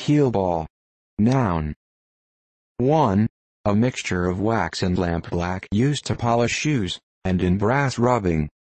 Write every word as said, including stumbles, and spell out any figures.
Heelball. Noun. one. A mixture of wax and lampblack used to polish shoes, and in brass rubbing.